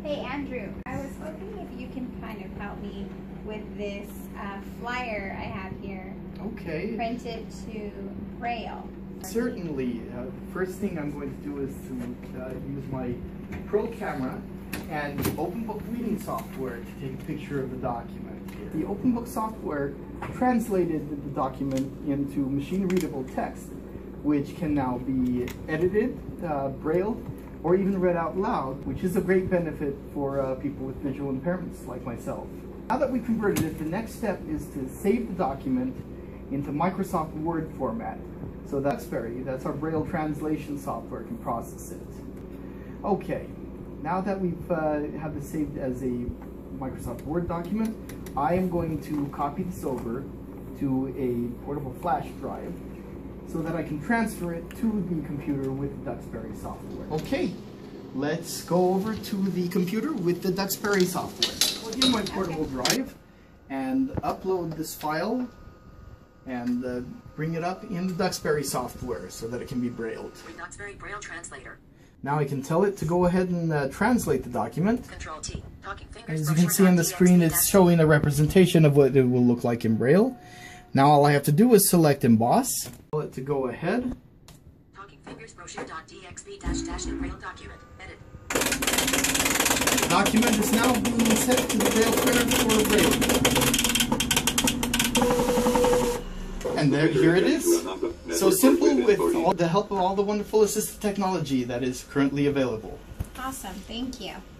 Hey Andrew, I was hoping if you can kind of help me with this flyer I have here. Okay. Print it to Braille. Certainly. The first thing I'm going to do is to use my Pro camera and Open Book reading software to take a picture of the document here. The Open Book software translated the document into machine-readable text, which can now be edited, Braille, or even read out loud, which is a great benefit for people with visual impairments like myself. Now that we've converted it, the next step is to save the document into Microsoft Word format. So that's our Braille translation software can process it. Okay, now that we've have this saved as a Microsoft Word document, I am going to copy this over to a portable flash drive so that I can transfer it to the computer with Duxbury software. Okay, let's go over to the computer with the Duxbury software. Plug in my portable drive and upload this file and bring it up in the Duxbury software so that it can be brailled. Duxbury Braille Translator. Now I can tell it to go ahead and translate the document. Control T. Talking fingers. As you can see on the screen, it's showing a representation of what it will look like in Braille. Now all I have to do is select Emboss. Tell it to go ahead. Talking fingers brochure.dxb -- Braille document. Edit. The document is now being sent to the Braille printer for Braille. And here it is. So simple with all the help of all the wonderful assistive technology that is currently available. Awesome, thank you.